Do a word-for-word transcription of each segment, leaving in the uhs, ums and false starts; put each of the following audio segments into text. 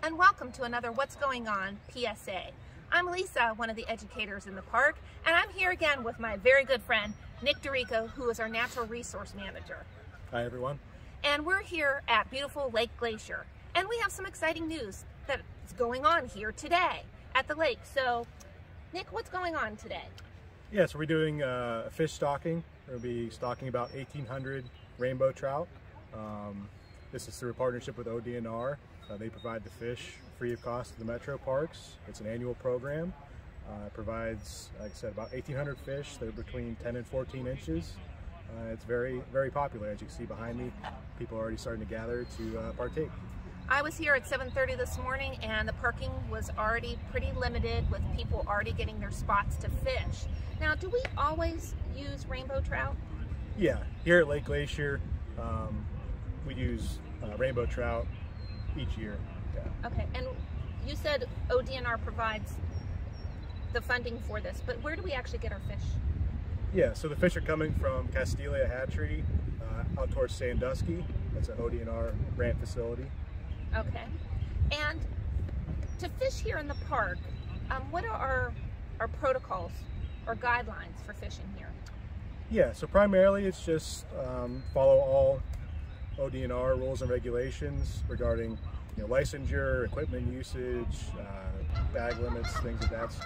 and welcome to another What's Going On P S A. I'm Lisa, one of the educators in the park, and I'm here again with my very good friend, Nick DeRico, who is our Natural Resource Manager. Hi everyone. And we're here at beautiful Lake Glacier, and we have some exciting news that's going on here today at the lake. So, Nick, what's going on today? Yes, yeah, so we're doing uh, a fish stocking. We'll be stocking about eighteen hundred rainbow trout. Um, this is through a partnership with O D N R. Uh, they provide the fish free of cost to the metro parks. It's an annual program. Uh, it provides, like I said, about eighteen hundred fish. They're between ten and fourteen inches. Uh, it's very, very popular. As you can see behind me, people are already starting to gather to uh, partake. I was here at seven thirty this morning, and the parking was already pretty limited, with people already getting their spots to fish. Now, do we always use rainbow trout? Yeah, here at Lake Glacier, um, we use uh, rainbow trout each year. Yeah. Okay, and you said O D N R provides the funding for this, but where do we actually get our fish? Yeah, so the fish are coming from Castilia Hatchery uh, out towards Sandusky. That's an O D N R grant facility. Okay, and to fish here in the park, um, what are our, our protocols or guidelines for fishing here? Yeah, so primarily it's just um, follow all O D N R rules and regulations regarding you know, licensure, equipment usage, uh, bag limits, things of that.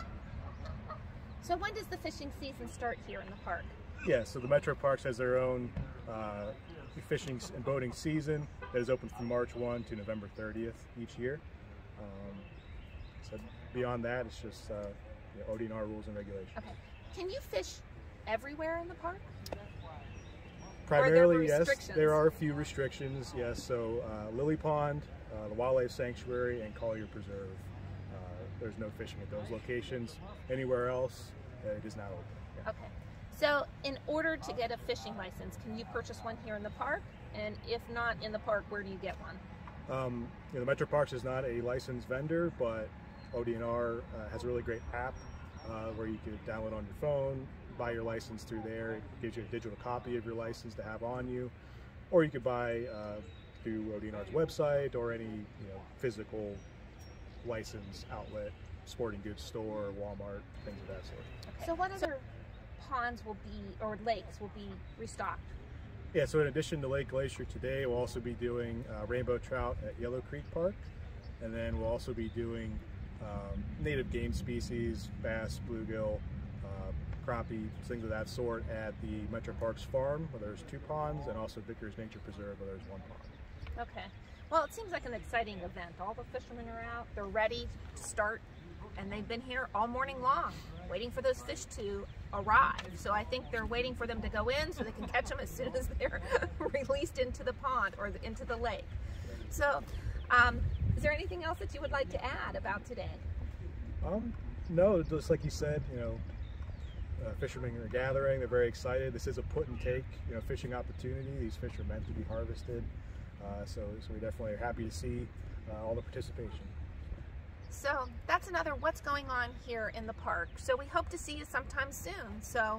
So when does the fishing season start here in the park? Yeah, so the Metro Parks has their own uh, fishing and boating season that is open from March first to November thirtieth each year. Um, so beyond that, it's just uh, you know, O D N R rules and regulations. Okay. Can you fish everywhere in the park? Primarily, yes. There are a few restrictions, yes. So uh, Lily Pond, uh, the Wildlife Sanctuary, and Collier Preserve. Uh, there's no fishing at those locations. Anywhere else, uh, it is not open. Yeah. Okay. So in order to get a fishing license, can you purchase one here in the park? And if not in the park, where do you get one? Um, you know, the Metro Parks is not a licensed vendor, but O D N R uh, has a really great app uh, where you could download on your phone, buy your license through there. It gives you a digital copy of your license to have on you, or you could buy uh, through O D N R's website or any you know physical license outlet, sporting goods store, Walmart, things of that sort. Okay. So what other ponds will be, or lakes will be restocked? Yeah, so in addition to Lake Glacier today, we'll also be doing uh, rainbow trout at Yellow Creek Park, and then we'll also be doing um, native game species, bass, bluegill, uh, crappie, things of that sort at the Metro Parks Farm, where there's two ponds, and also Vickers Nature Preserve, where there's one pond. Okay. Well, it seems like an exciting event. All the fishermen are out, they're ready to start, and they've been here all morning long, waiting for those fish to arrive. So I think they're waiting for them to go in so they can catch them as soon as they're released into the pond or into the lake. So, um, is there anything else that you would like to add about today? Um, no, just like you said, you know, uh, fishermen are gathering. They're very excited. This is a put and take, you know, fishing opportunity. These fish are meant to be harvested. Uh, so, so we definitely are happy to see uh, all the participation. So that's another What's Going On here in the park. So we hope to see you sometime soon. So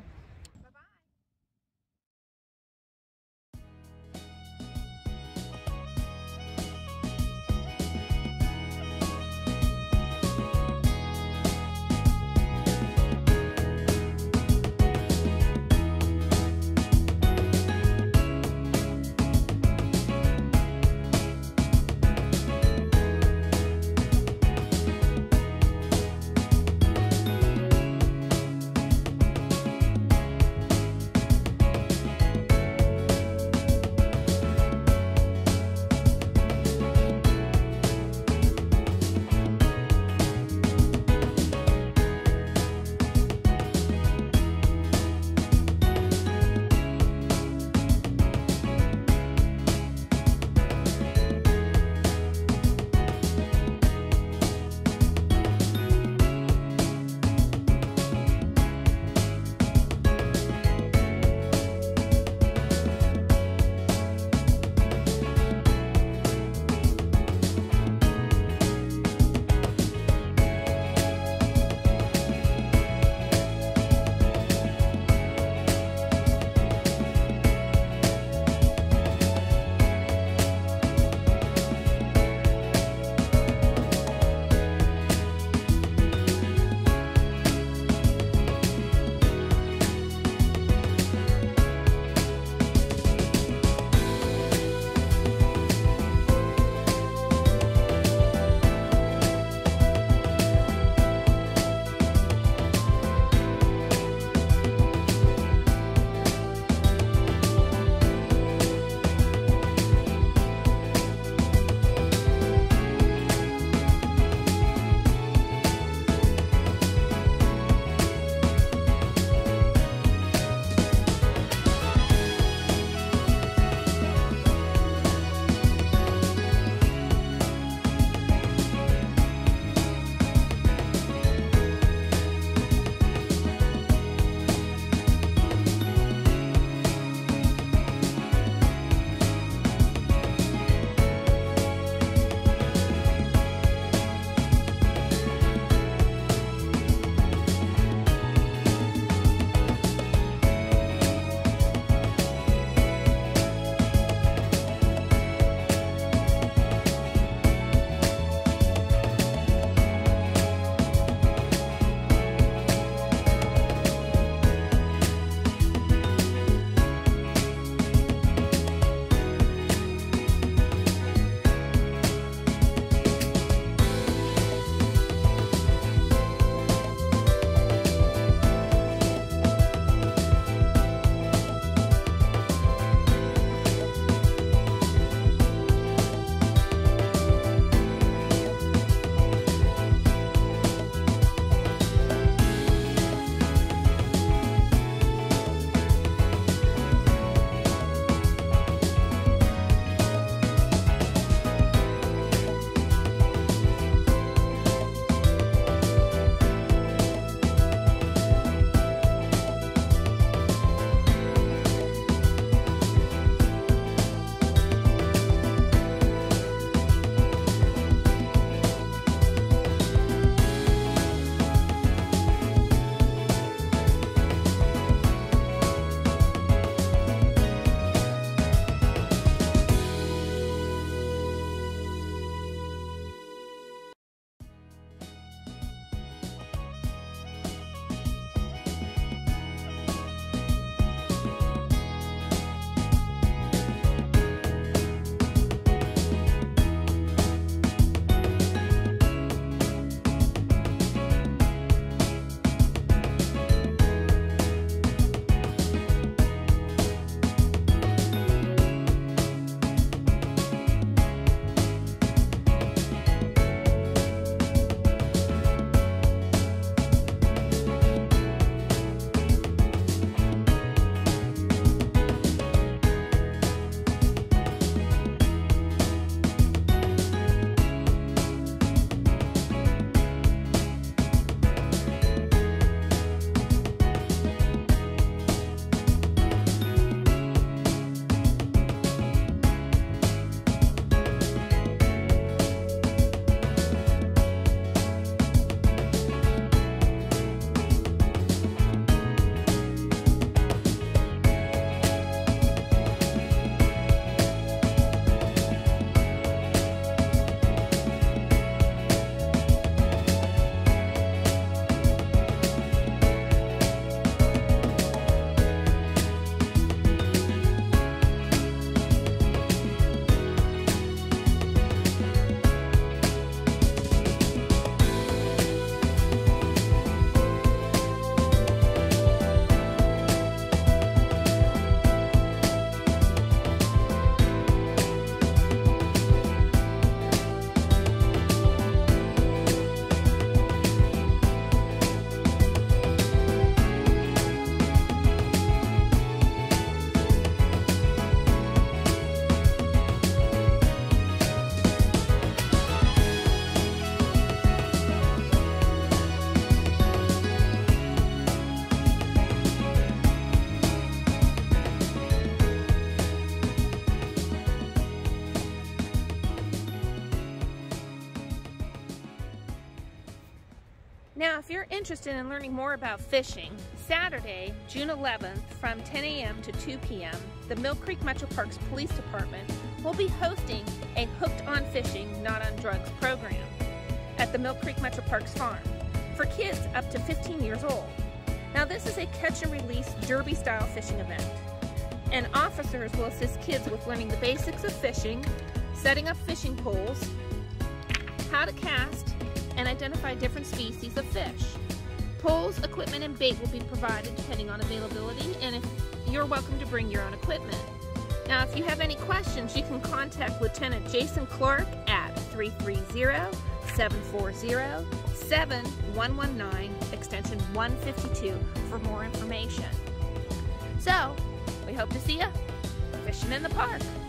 Now, if you're interested in learning more about fishing, Saturday, June eleventh, from ten A M to two P M, the Mill Creek Metro Parks Police Department will be hosting a Hooked on Fishing, Not on Drugs program at the Mill Creek Metro Parks Farm for kids up to fifteen years old. Now, this is a catch-and-release derby-style fishing event, and officers will assist kids with learning the basics of fishing, setting up fishing poles, how to cast, and identify different species of fish. Poles, equipment, and bait will be provided depending on availability, and if you're welcome to bring your own equipment. Now, if you have any questions, you can contact Lieutenant Jason Clark at three three zero, seven four zero, seven one one nine, extension one fifty-two for more information. So, we hope to see you fishing in the park.